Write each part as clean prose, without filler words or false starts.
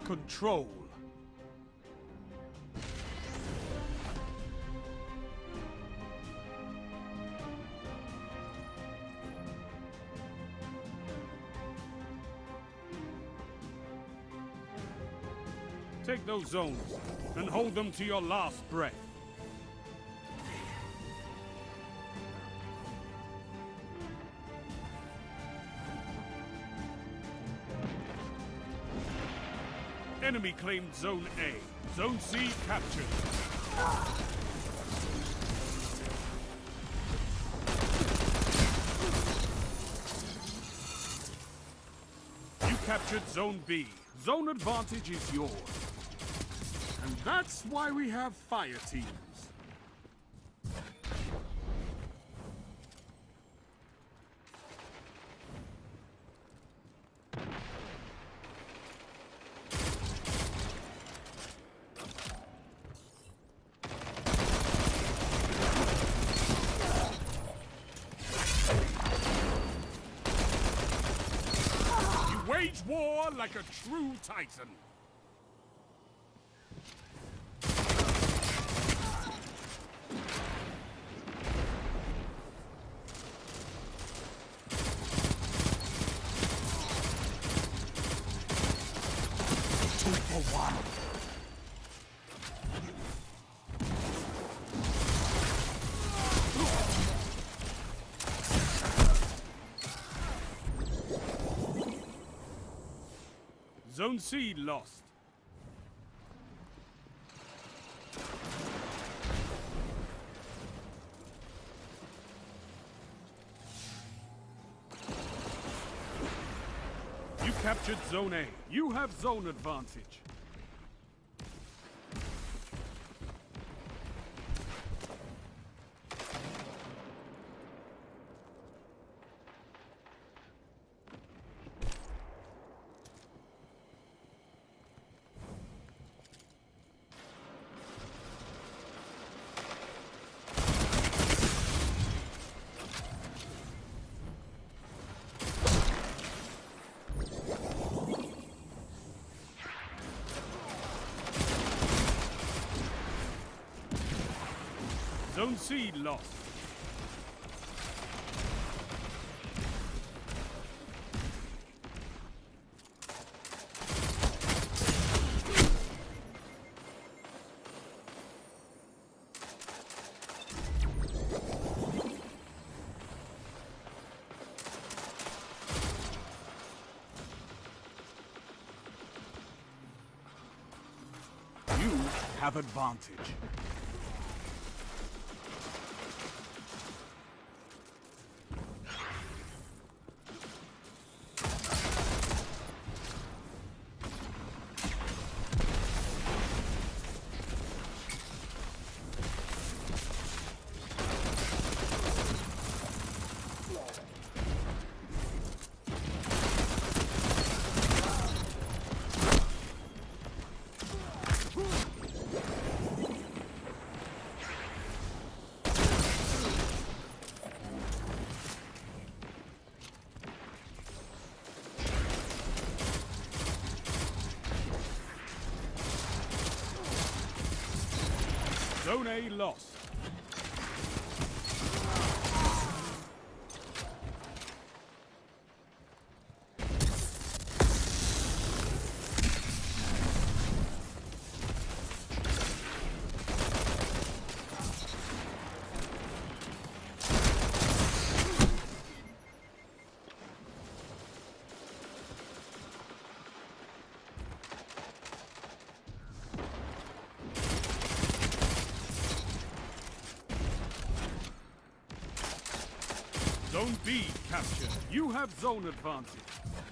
control. Take those zones and hold them to your last breath. Enemy claimed Zone A. Zone C captured. You captured Zone B. Zone advantage is yours. And that's why we have fire teams. You wage war like a true titan. Zone C lost. You captured Zone A. You have zone advantage. Zone C lost. You have advantage. Zone A lost. Zone B captured. You have zone advantage.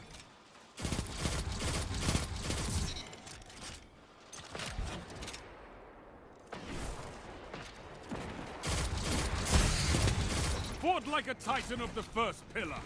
Fought like a titan of the first pillar.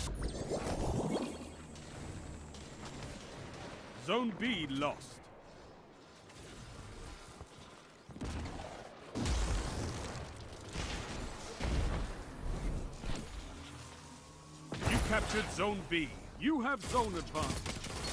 Zone B lost. captured Zone B. You have zone advantage.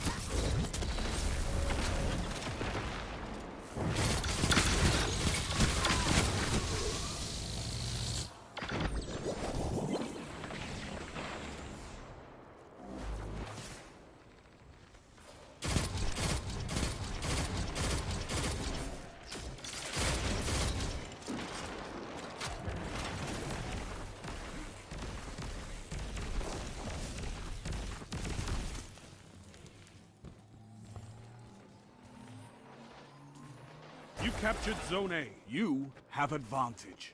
You captured Zone A. You have advantage.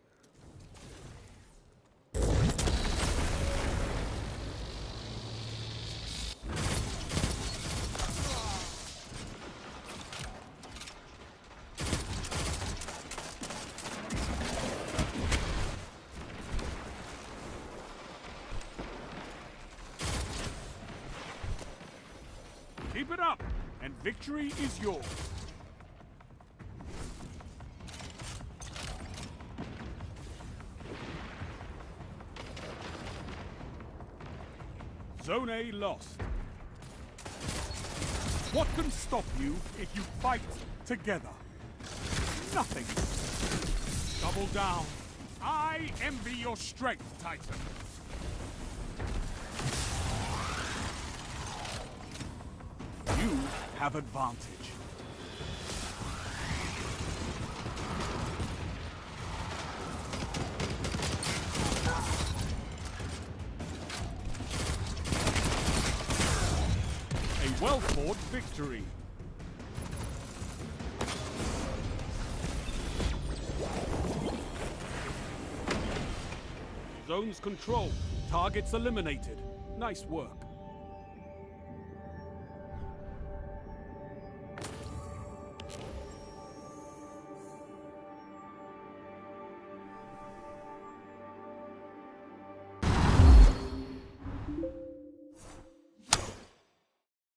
Keep it up, and victory is yours. Zone A lost. What can stop you if you fight together? Nothing. Double down. I envy your strength, Titan. You have advantage. Well-fought victory. Zones controlled. Targets eliminated. Nice work.